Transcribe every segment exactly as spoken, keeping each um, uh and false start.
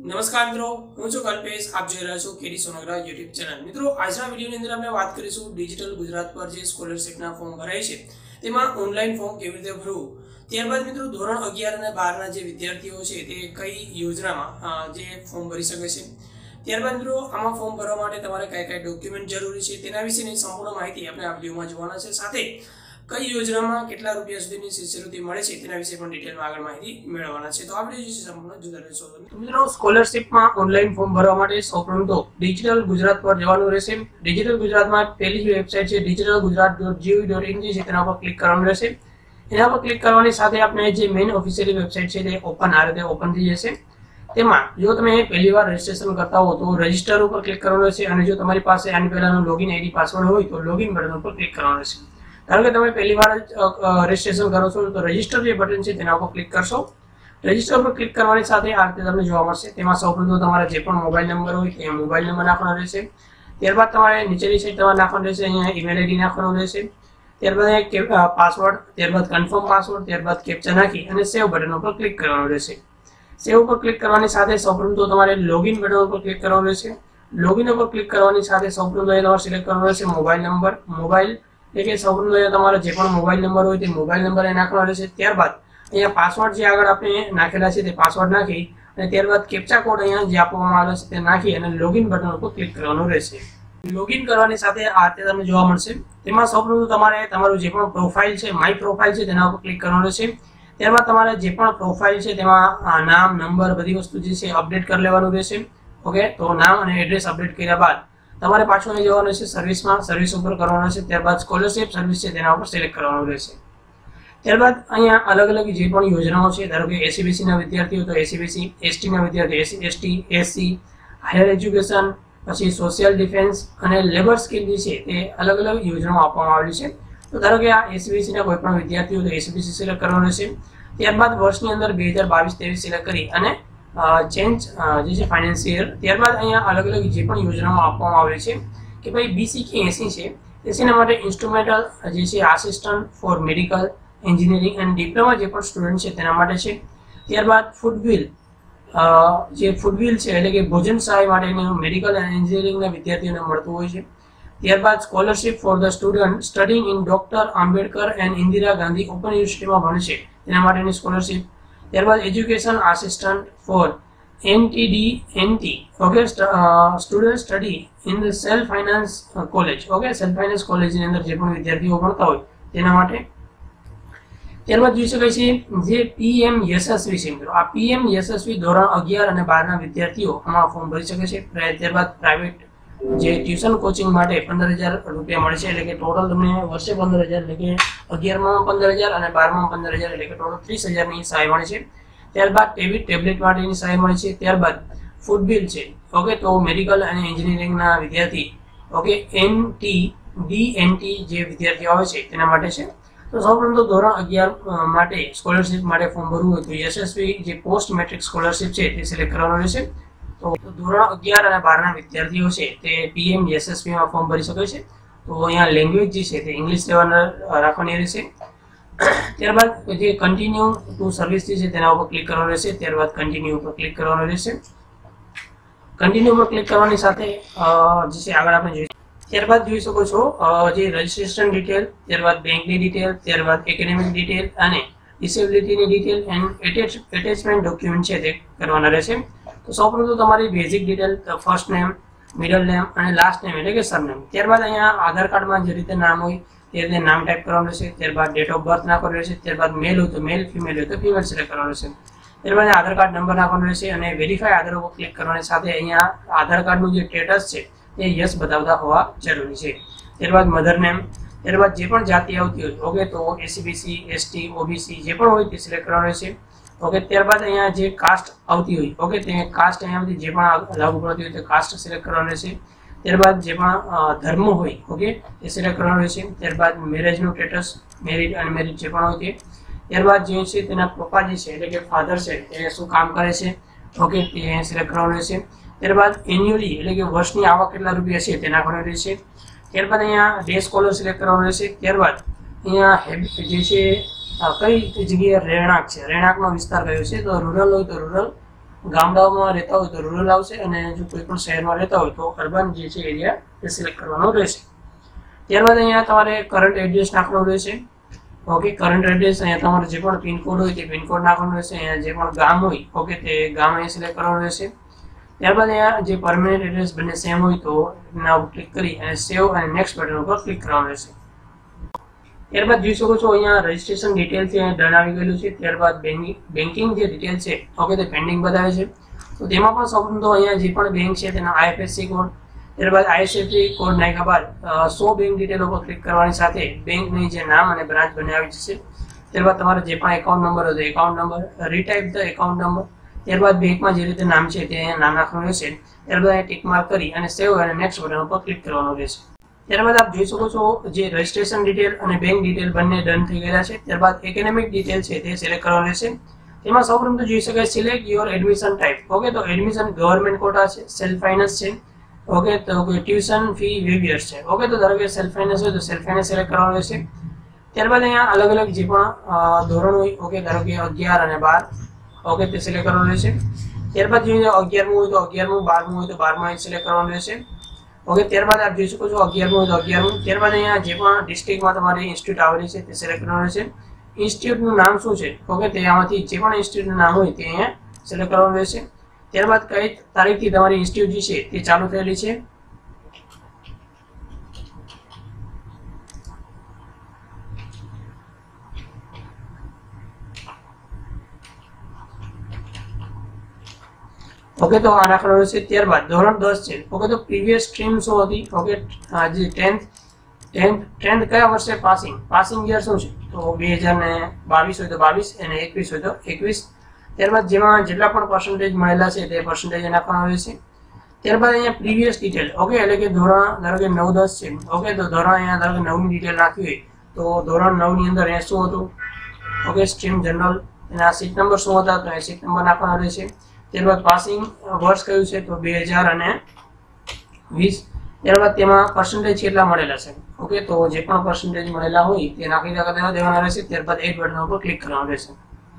નમસ્કાર મિત્રો, હું છું કલ્પેશ. આપ જોઈ રહ્યા છો કેડી સોનગરા યુટ્યુબ ચેનલ. મિત્રો, આજના વિડીયોની અંદર આપણે વાત કરીશું ડિજિટલ ગુજરાત પર જે સ્કોલરશિપના ફોર્મ ભરાય છે તેમાં ઓનલાઈન ફોર્મ કેવી રીતે ભરવું. ત્યારબાદ મિત્રો ધોરણ અગિયાર અને બારના જે વિદ્યાર્થીઓ છે તે કઈ યોજનામાં જે ફોર્મ ભરી શકે છે. ત્યારબાદ મિત્રો આમાં ફોર્મ ભરવા માટે તમારે કઈ કઈ ડોક્યુમેન્ટ જરૂરી છે તેના વિશેની સંપૂર્ણ માહિતી આપણે આ વિડીયોમાં જોવાના છે. સાથે કઈ યોજનામાં કેટલા રૂપિયા સુધીની શિષ્યવૃત્તિ મળે છે તેના વિશે પણ ડિટેલમાં આગળ માહિતી મેળવવાના છે. તો આપણે જે સંપૂર્ણ જોતા રહેશો. મિત્રો, સ્કોલરશિપમાં ઓનલાઈન ફોર્મ ભરવા માટે સૌપ્રથમ તો ડિજિટલ ગુજરાત પર જવાનું રહેશે. ડિજિટલ ગુજરાતમાં પહેલી જ વેબસાઇટ છે digital Gujarat dot GOV dot in છે, તેના પર ક્લિક કરવાનું રહેશે. એના પર ક્લિક કરવાની સાથે આપણે જે મેઇન ઓફિશિયલી વેબસાઇટ છે તે ઓપન આ રીતે ઓપન થઈ જશે. તેમાં જો તમે પહેલી વાર રજીસ્ટ્રેશન કરતા હો તો રજીસ્ટર ઉપર ક્લિક કરવાનું રહેશે, અને જો તમારી પાસે આની પહેલાનો લોગિન આઈડી પાસવર્ડ હોય તો લોગિન બટન ઉપર ક્લિક કરવાનું રહેશે. ધારો કે તમે પહેલી વાર રજીસ્ટ્રેશન કરો છો તો રજીસ્ટર જે બટન છે તેના ઉપર ક્લિક કરશો. રજીસ્ટર પર ક્લિક કરવાની સાથે આ રીતે તમને જોવા મળશે. તેમાં સૌપ્રથમ તમારા જે પણ મોબાઈલ નંબર હોય તે મોબાઈલ નંબર નાખવાનો રહેશે. ત્યારબાદ તમારે નીચેની સાઈડ તમારે નાખવાનું રહેશે, અહીંયા ઈમેલ આઈડી નાખવાનું રહેશે. ત્યારબાદ પાસવર્ડ, ત્યારબાદ કન્ફર્મ પાસવર્ડ, ત્યારબાદ કેપ્ચા નાખી અને સેવ બટન ઉપર ક્લિક કરવાનું રહેશે. સેવ ઉપર ક્લિક કરવાની સાથે સૌપ્રથમ તો તમારે લોગિન બટન ઉપર ક્લિક કરવાનું રહેશે. લોગિન ઉપર ક્લિક કરવાની સાથે સૌપ્રથમ તમારે સિલેક્ટ કરવાનો રહેશે મોબાઈલ નંબર. મોબાઈલ એટલે કે સૌપ્રથમ તમારે જે પણ મોબાઈલ નંબર હોય તે મોબાઈલ નંબર એ નાખવાનો રહેશે. ત્યારબાદ અહીંયા પાસવર્ડ જે આગળ આપણે નાખેલા છે તે પાસવર્ડ નાખી અને ત્યારબાદ કેપ્ચા કોડ અહીંયા જે આપવામાં આવેલો છે તે નાખી અને લોગિન બટન ઉપર ક્લિક કરવાનું રહેશે. લોગિન કરવાની સાથે આ રીતે તમને જોવા મળશે. તેમાં સૌપ્રથમ તમારે તમારું જે પણ પ્રોફાઇલ છે, માય પ્રોફાઇલ છે, તેના ઉપર ક્લિક કરવાનું રહેશે. ત્યારબાદ તમારે જે પણ પ્રોફાઇલ છે તેમાં નામ, નંબર, બધી વસ્તુ જે છે અપડેટ કરી લેવાનું રહેશે. ઓકે, તો નામ અને એડ્રેસ અપડેટ કર્યા બાદ તમારે પાછું અહીં જવાનું છે સર્વિસમાં, સર્વિસ ઉપર કરવાનું છે. ત્યારબાદ સ્કોલરશિપ સર્વિસ છે તેના ઉપર સિલેક્ટ કરવાનું રહેશે. ત્યારબાદ અહીંયા અલગ અલગ જે પણ યોજનાઓ છે, ધારો કે એસીબીસી ના વિદ્યાર્થીઓ તો એસીબીસી, એસટી ના વિદ્યાર્થીઓ SC, ST, SC, higher education, પછી સોશિયલ ડિફેન્સ અને લેબર સ્કીમ જે છે તે અલગ અલગ યોજનાઓ આપવામાં આવેલી છે. તો ધારો કે આ એસીબીસી ના કોઈ પણ વિદ્યાર્થીઓ તો એસીબીસી સિલેક્ટ કરવાનું રહેશે. ત્યારબાદ વર્ષની અંદર બે હજાર બાવીસ ત્રેવીસ સિલેક્ટ કરી અને ચેન્જ જે છે ફાઇનાન્સિયર. ત્યારબાદ અહીંયા અલગ અલગ જે પણ યોજનાઓ આપવામાં આવેલી છે કે ભાઈ બીસી કે એસી છે એસીના માટે ઇન્સ્ટ્રુમેન્ટલ જે છે આસિસ્ટન્ટ ફોર મેડિકલ, એન્જિનિયરિંગ અને ડિપ્લોમા જે પણ સ્ટુડન્ટ છે તેના માટે છે. ત્યારબાદ ફૂડવિલ જે ફૂડવિલ છે એટલે કે ભોજન સહાય માટેનું મેડિકલ અને એન્જિનિયરિંગના વિદ્યાર્થીઓને મળતું હોય છે. ત્યારબાદ scholarship for the student studying in doctor Ambedkar and Indira Gandhi open યુનિવર્સિટીમાં ભણે છે તેના માટેની સ્કોલરશિપ. ત્યારબાદ education assistant for NTD NT okay student study in the self finance college. Okay, self finance કોલેજની અંદર જે પણ વિદ્યાર્થીઓ ભણતા હોય તેના માટે. ત્યારબાદ જોઈ શકાય છે જે પીએમ યશસ્વી છે મિત્રો, આ પીએમ યશસ્વી ધોરણ અગિયાર અને બાર ના વિદ્યાર્થીઓ આમાં ફોર્મ ભરી શકે છે. ત્યારબાદ પ્રાઇવેટ જે ટ્યુશન કોચિંગ માટે પંદર હજાર રૂપિયા મળે છે, એટલે કે ટોટલ તમને વર્ષે પંદર હજાર એટલે કે અગિયારમાં પંદર હજાર અને બારમાં પંદર હજાર એટલે કે ટોટલ ત્રીસ હજારની સહાય મળે છે. ત્યારબાદ ટેબલેટ ટેબ્લેટ માટેની સહાય મળે છે. ત્યારબાદ ફૂડ બિલ છે. ઓકે, તો મેડિકલ અને એન્જિનિયરિંગના વિદ્યાર્થી ઓકે એનટી ડીએનટી જે વિદ્યાર્થીઓ આવે છે તેના માટે છે. તો સૌપ્રથમ તો ધોરણ અગિયાર માટે સ્કોલરશિપ માટે ફોર્મ ભરવું હોય તો યશસ્વી જે પોસ્ટ મેટ્રિક સ્કોલરશિપ છે તે સિલેક્ટ કરવાનું રહેશે. તો ધોરણ અગિયાર અને બારના વિદ્યાર્થીઓ છે તે પીએમ યશસ્વીમાં ફોર્મ ભરી શકે છે. તો અહીંયા લેંગ્વેજ જે છે તે ઇંગ્લિશ લેવલ રાખવાની રહેશે. ત્યારબાદ જે કન્ટિન્યુ ટુ સર્વિસ જે છે તેના ઉપર ક્લિક કરવાનું રહેશે. ત્યારબાદ કન્ટિન્યુ ઉપર ક્લિક કરવાનું રહેશે. કન્ટિન્યુ ઉપર ક્લિક કરવાની સાથે જે છે આગળ આપણે જોઈશું. ત્યારબાદ જોઈ શકો છો જે રજિસ્ટ્રેશન ડિટેલ, ત્યારબાદ બેંકની ડિટેલ, ત્યારબાદ એકેડેમિક ડિટેલ અને ડિસેબિલિટીની ડિટેલ એન્ડ એટેચમેન્ટ ડોક્યુમેન્ટ છે તે કરવાના રહેશે. તો સૌપ્રથમ તો તમારી basic detail, first name, middle name અને લાસ્ટ નેમ એટલે કે સરનેમ. ત્યારબાદ અહીંયા આધાર કાર્ડમાં જે રીતે નામ હોય તે રીતે નામ ટાઈપ કરવાનું રહેશે. ત્યારબાદ ડેટ ઓફ બર્થ નાખવાનું રહેશે. ત્યારબાદ મેલ હોય તો મેલ, ફિમેલ હોય તો ફિમેલ સિલેક્ટ કરવાનું રહેશે. ત્યારબાદ આધાર કાર્ડ નંબર નાખવાનો રહેશે અને વેરીફાઈ આધાર ઉપર ક્લિક કરવાની સાથે અહીંયા આધાર કાર્ડનું જે સ્ટેટસ છે તે યસ બતાવતા હોવા જરૂરી છે. ત્યારબાદ મધર નેમ, ત્યારબાદ જે પણ જાતિ આવતી હોય ઓકે તો એસીબીસી, એસટી, ઓબીસી જે પણ હોય તે સિલેક્ટ કરવાનું રહેશે. ઓકે, ત્યારબાદ અહીંયા જે કાસ્ટ આવતી હોય ઓકે તે કાસ્ટ અહીંયાથી જે પણ લાગુ પડતી હોય તે કાસ્ટ સિલેક્ટ કરવાનું રહેશે. ત્યારબાદ જે પણ ધર્મ હોય ઓકે એ સિલેક્ટ કરવાનું રહેશે. ત્યારબાદ મેરેજનું સ્ટેટસ, મેરિડ અનમેરિડ જે પણ હોય તે. ત્યારબાદ જે છે તેના પપ્પા જે છે એટલે કે ફાધર છે એ શું કામ કરે છે ઓકે તે સિલેક્ટ કરવાનું રહેશે. ત્યારબાદ એન્યુઅલી એટલે કે વર્ષની આવક કેટલા રૂપિયા છે તે નાખવાનું રહેશે. ત્યારબાદ અહીંયા ડે સ્કોલર સિલેક્ટ કરવાનું રહેશે. ત્યારબાદ અહીંયા જે છે કઈ જગ્યાએ રહેણાંક છે, રહેણાંકનો વિસ્તાર કયો છે તો રૂરલ હોય તો રૂરલ, ગામડાઓમાં રહેતા હોય તો રૂરલ આવશે, અને જો કોઈ પણ શહેરમાં રહેતા હોય તો અર્બન જે છે એરિયા એ સિલેક્ટ કરવાનો રહેશે. ત્યારબાદ અહીંયા તમારે કરંટ એડ્રેસ નાખવાનું રહેશે. ઓકે, કરંટ એડ્રેસ અહીંયા તમારે જે પણ પિનકોડ હોય તે પિનકોડ નાખવાનો રહેશે. અહીંયા જે પણ ગામ હોય ઓકે તે ગામ અહીંયા સિલેક્ટ કરવાનું રહેશે. ત્યારબાદ અહીંયા જે પરમેનન્ટ એડ્રેસ બંને સેમ હોય તો એના ઉપર ક્લિક કરી અને સેવ અને નેક્સ્ટ બટન ઉપર ક્લિક કરવાનું રહેશે. ત્યારબાદ જોઈ શકો છો અહીંયા રજિસ્ટ્રેશન ડિટેલ છે ડન આવી ગયેલું છે. ત્યારબાદ બેન્કિંગ જે ડિટેલ છે ઓકે તે પેન્ડિંગ બતાવે છે. તો તેમાં પણ સૌપ્રથમ તો અહીંયા જે પણ બેંક છે તેના આઈએફએસસી કોડ, ત્યારબાદ આઈએફએસસી કોડ નાખ્યા બાદ સો બેંક ડિટેલ ઉપર ક્લિક કરવાની સાથે બેંકની જે નામ અને બ્રાન્ચ બંને આવી જશે. ત્યારબાદ તમારે જે પણ એકાઉન્ટ નંબર હતો account number, retype the account number, ત્યારબાદ બેંકમાં જે રીતે નામ છે તે અહીંયા નામ નાખવાનું રહેશે. ત્યારબાદ અહીંયા ટિક માર્ક કરી અને સેવ અને નેક્સ્ટ બટન ઉપર ક્લિક કરવાનું રહેશે. ત્યારબાદ આપ જોઈ શકો છો જે રજિસ્ટ્રેશન ડિટેલ અને બેંક ડિટેલ બંને ડન થઈ ગયા છે. ત્યારબાદ એકેડેમિક ડિટેલ છે તે સિલેક્ટ કરવાનું રહેશે. તેમાં સૌપ્રથમ તો જોઈ શકાય select your admission type. Okay, તો એડમિશન ગવર્મેન્ટ કોટા છે, સેલ્ફ ફાઇનાન્સ છે, ઓકે, તો કોઈ ટ્યુશન ફી વેવિયર્સ છે. ઓકે, તો ધારો કે સેલ્ફ ફાઇનાન્સ હોય તો સેલ્ફ ફાઇનાન્સ સિલેક્ટ કરવાનું રહેશે. ત્યારબાદ અહીંયા અલગ અલગ જે પણ ધોરણ હોય ઓકે, ધારો કે અગિયાર અને બાર ઓકે તે સિલેક્ટ કરવાનું રહેશે. ત્યારબાદ જોઈએ અગિયારમું હોય તો અગિયારમું, બારમું હોય તો બારમું સિલેક્ટ કરવાનું રહેશે. ઓકે, ત્યારબાદ આપ જોઈ શકો છો અગિયારમું હોય તો અગિયારમું. ત્યારબાદ અહીંયા જે પણ ડિસ્ટ્રિક્ટમાં તમારી ઇન્સ્ટિટ્યૂટ આવેલી છે તે સિલેક્ટ કરવાનું રહેશે. ઇન્સ્ટિટ્યૂટનું નામ શું છે ઓકે, તે આમાંથી જે પણ ઇન્સ્ટિટ્યૂટનું નામ હોય તે અહીંયા સિલેક્ટ કરવાનું રહેશે. ત્યારબાદ કઈ તારીખથી તમારી ઇન્સ્ટિટ્યૂટ જે છે તે ચાલુ થયેલી છે. ઓકે, તો આ નાખવાનું રહેશે. ત્યારબાદ ધોરણ દસ છે ઓકે, તો પ્રીવિયસ સ્ટ્રીમ શું હતી ઓકે, જે ટેન્થ ટેન્થ ટેન્થ કયા વર્ષે પાસિંગ પાસિંગ યર શું છે તો બે હજાર ને બાવીસ હોય તો બાવીસ અને એકવીસ હોય તો એકવીસ. ત્યારબાદ જેમાં જેટલા પણ પર્સન્ટેજ મળેલા છે તે પર્સન્ટેજ નાખવાના રહેશે. ત્યારબાદ અહીંયા પ્રીવિયસ ડિટેલ ઓકે, એટલે કે ધોરણ ધારો કે નવ દસ છે ઓકે, તો ધોરણ અહીંયા ધારો કે નવની ડિટેલ નાખવી હોય તો ધોરણ નવની અંદર અહીંયા શું હતું ઓકે, સ્ટ્રીમ જનરલ, એના સીટ નંબર શું હતા તો એ સીટ નંબર નાખવાના રહેશે. ત્યારબાદ પાસિંગ વર્ષ કયું છે તો બે હજાર અને વીસ. ત્યારબાદ તેમાં પર્સન્ટેજ કેટલા મળેલા છે ઓકે, તો જે પણ પર્સન્ટેજ મળેલા હોય તે નાખી દેવાના રહેશે. ત્યારબાદ એડ બટન ઉપર ક્લિક કરવાનું રહેશે.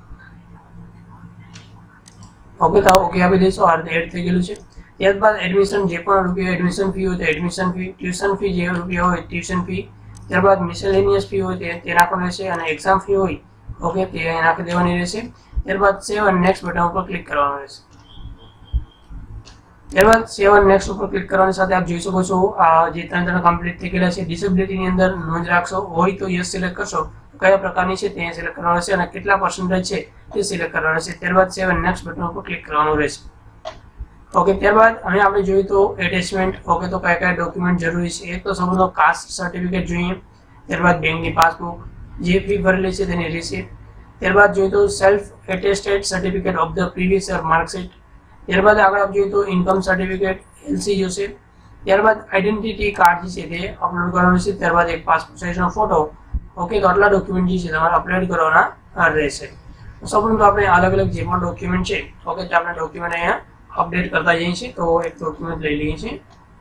ઓકે, તો ઓકે આપી દઈશું. આ રીતે એડ થઈ ગયેલું છે. ત્યારબાદ એડમિશન જે પણ રૂપિયા એડમિશન ફી હોય તો એડમિશન ફી, ટ્યુશન ફી જે રૂપિયા હોય ટ્યુશન ફી, ત્યારબાદ મિસેલેનિયસ ફી હોય તે તે નાખવાનું રહેશે, અને એક્ઝામ ફી હોય ઓકે તે નાખી દેવાની રહેશે. ત્યારબાદ સેવ અને નેક્સ્ટ બટન ઉપર ક્લિક કરવાનું રહેશે. ત્યારબાદ સેવ અને નેક્સ્ટ ઉપર ક્લિક કરવાની સાથે આપ જોઈ શકો છો આ જે ત્રણ ત્રણ કમ્પ્લીટ થઈ ગયેલા છે. ડિસેબિલિટીની અંદર નોંધ રાખશો, હોય તો યસ સિલેક્ટ કરશો, કયા પ્રકારની છે તે સિલેક્ટ કરવાનું રહેશે અને કેટલા પર્સન્ટેજ છે તે સિલેક્ટ કરવાનું રહેશે. ત્યારબાદ સેવ અને નેક્સ્ટ બટન ઉપર ક્લિક કરવાનું રહેશે. ઓકે, ત્યારબાદ હવે આપણે જોઈએ તો એટેચમેન્ટ ઓકે, તો કયા કયા ડોક્યુમેન્ટ જરૂરી છે. એક તો સૌપ્રથમ કાસ્ટ સર્ટિફિકેટ જોઈએ, ત્યારબાદ બેંકની પાસબુક, જે ફી ભરેલી છે તેની રિસીપ્ટ, ત્યારબાદ જોઈએ તો self attested certificate of the previous year marksheet, ત્યારબાદ આગળ આપ જોઈએ તો ઇન્કમ સર્ટિફિકેટ એલસી જોશે, ત્યારબાદ આઈડેન્ટિટી કાર્ડ જે છે તે અપલોડ કરવાનું છે, ત્યારબાદ એક પાસપોર્ટ સાઇઝનો ફોટો. ઓકે, તો આટલા ડોક્યુમેન્ટ જે છે તમારે અપલોડ કરવાના રહેશે. સૌપ્રથમ તો આપણે અલગ અલગ જે પણ ડોક્યુમેન્ટ છે ઓકે, તો આપણે ડોક્યુમેન્ટ અહીંયા અપડેટ કરતા જઈએ છીએ. તો એક ડોક્યુમેન્ટ લઈ લઈએ છીએ.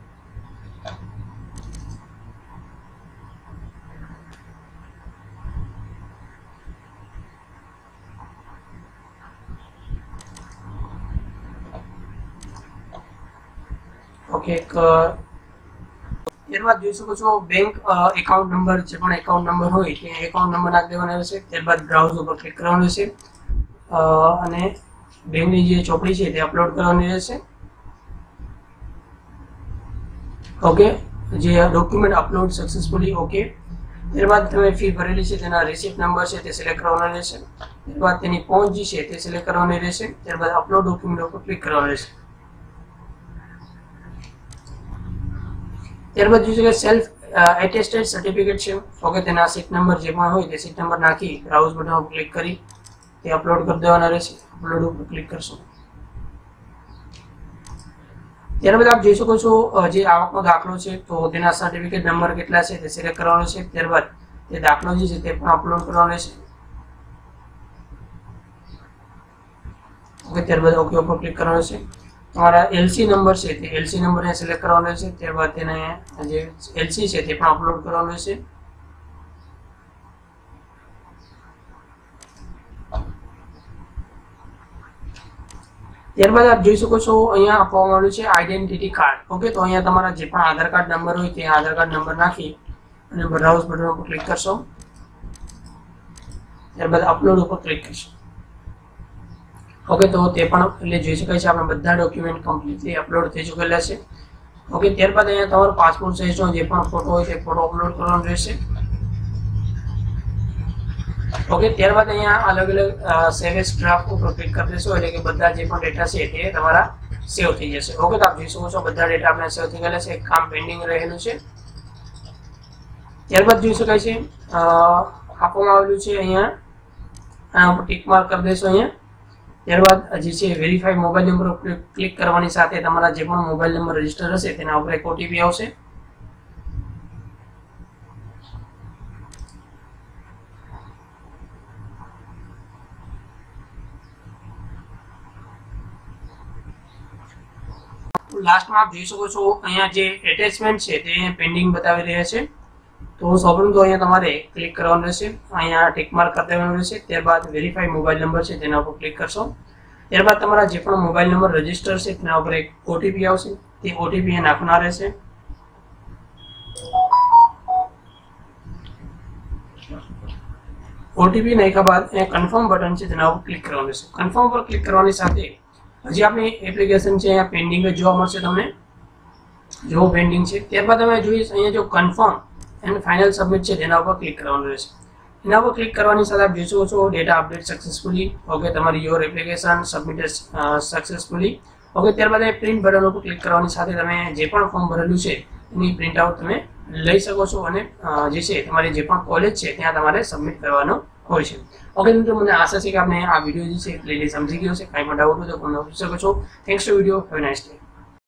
ઓકે, ત્યારબાદ જોઈ શકો છો બેંક એકાઉન્ટ નંબર, જે પણ એકાઉન્ટ નંબર હોય તે એકાઉન્ટ નંબર નાખી દેવાનો રહેશે. ત્યારબાદ બ્રાઉઝ ઉપર ક્લિક કરવાનું રહેશે અને બેંકની જે ચોપડી છે તે અપલોડ કરવાની રહેશે. ઓકે, જે ડોક્યુમેન્ટ અપલોડ સક્સેસફુલી. ઓકે, ત્યારબાદ તમે ફી ભરેલી છે તેના રિસિપ્ટ નંબર છે તે સિલેક્ટ કરવાનો રહેશે. ત્યારબાદ તેની પહોંચ જે છે તે સિલેક્ટ કરવાની રહેશે. ત્યારબાદ અપલોડ ડોક્યુમેન્ટ ઉપર ક્લિક કરવાનું રહેશે. ત્યારબાદ જોઈ શકે સેલ્ફ એટેસ્ટેડ સર્ટિફિકેટ છે ઓકે, તેના સીટ નંબર જે પણ હોય તે સીટ નંબર નાખી બ્રાઉઝ બટન ઉપર ક્લિક કરી તે અપલોડ કરી દેવાના રહેશે. અપલોડ ઉપર ક્લિક કરશો. ત્યારબાદ આપ જોઈ શકો છો જે આવકનો દાખલો છે તો તેના સર્ટિફિકેટ નંબર કેટલા છે તે સિલેક્ટ કરવાનો છે. ત્યારબાદ તે દાખલો જે છે તે પણ અપલોડ કરવાનો રહેશે. ઓકે, ત્યારબાદ ઓકે ઉપર ક્લિક કરવાનું છે. તમારા એલસી નંબર છે તે એલસી નંબરને સિલેક્ટ કરવાનો રહેશે. ત્યારબાદ તેને જે એલસી છે તે પણ અપલોડ કરવાનું રહેશે. ત્યારબાદ આપ જોઈ શકો છો અહીંયા આપવામાં આવ્યું છે આઈડેન્ટિટી કાર્ડ. ઓકે, તો અહીંયા તમારા જે પણ આધાર કાર્ડ નંબર હોય તે આધાર કાર્ડ નંબર નાખી અને બ્રાઉઝ બટન ઉપર ક્લિક કરશો. ત્યારબાદ અપલોડ ઉપર ક્લિક કરશો. ઓકે, તો તે પણ એટલે જોઈ શકાય છે આપણા બધા ડોક્યુમેન્ટ કમ્પ્લીટલી અપલોડ થઈ ચૂકેલા છે. ઓકે, ત્યારબાદ અહીંયા તમારો પાસપોર્ટ સાઇઝનો જે પણ ફોટો હોય તે ફોટો અપલોડ કરવાનો રહેશે. ઓકે, ત્યારબાદ અહીંયા અલગ અલગ સેવ એઝ ડ્રાફ્ટ ઉપર ક્લિક કરી દેશો એટલે કે બધા જે પણ ડેટા છે તે તમારા સેવ થઈ જશે. ઓકે, તો આપ જોઈ શકો છો બધા ડેટા આપણે સેવ થઈ ગયેલા છે, કામ પેન્ડિંગ રહેલું છે. ત્યારબાદ જોઈ શકાય છે આપવામાં આવેલું છે અહીંયા આના ઉપર ટિક માર્ક કરી દેશો અહીંયા. ત્યારબાદ જે છે વેરીફાઈ મોબાઈલ નંબર ઉપર ક્લિક કરવાની સાથે તમારા જે પણ મોબાઈલ નંબર રજીસ્ટર હશે તેના ઉપર એક ઓટીપી આવશે. લાસ્ટમાં આપ જોઈ શકો છો અહીંયા જે એટેચમેન્ટ છે તે પેન્ડિંગ બતાવી રહ્યા છે. તો સૌપ્રથમ તો અહીંયા તમારે ક્લિક કરવાનું રહેશે, અહીંયા ટિક માર્ક કરી દેવાનું રહેશે. ત્યારબાદ વેરીફાઈ મોબાઈલ નંબર છે તેના ઉપર ક્લિક કરશો. ત્યારબાદ તમારા જે પણ મોબાઈલ નંબર રજીસ્ટર છે તેના ઉપર એક ઓટીપી આવશે, તે ઓટીપી એ નાખવાના રહેશે. ઓટીપી નાખ્યા બાદ અહીંયા કન્ફર્મ બટન છે તેના ઉપર ક્લિક કરવાનું રહેશે. કન્ફર્મ પર ક્લિક કરવાની સાથે હજી આપણી એપ્લિકેશન છે અહીંયા પેન્ડિંગ જ જોવા મળશે તમને, જો પેન્ડિંગ છે. ત્યારબાદ તમે જોઈએ અહીંયા જો કન્ફર્મ એન્ડ ફાઇનલ સબમિટ છે તેના ઉપર ક્લિક કરવાનું રહેશે. એના ઉપર ક્લિક કરવાની સાથે આપ જોઈ શકો છો ડેટા અપડેટ સક્સેસફુલી. ઓકે, તમારી your application submitted successfully. Okay, ત્યારબાદ એ પ્રિન્ટ બટન ઉપર ક્લિક કરવાની સાથે તમે જે પણ ફોર્મ ભરેલું છે એની પ્રિન્ટ આઉટ તમે લઈ શકો છો અને જે છે તમારી જે પણ કોલેજ છે ત્યાં તમારે સબમિટ કરવાનો હોય છે. ઓકે મિત્રો, મને આશા છે કે આપણે આ વિડીયો જે છે ક્લિયરલી સમજી ગયો છે. કાંઈ પણ ડાઉટ હોય તો તમને પૂછી શકો છો. Thanks to video. Have a nice day.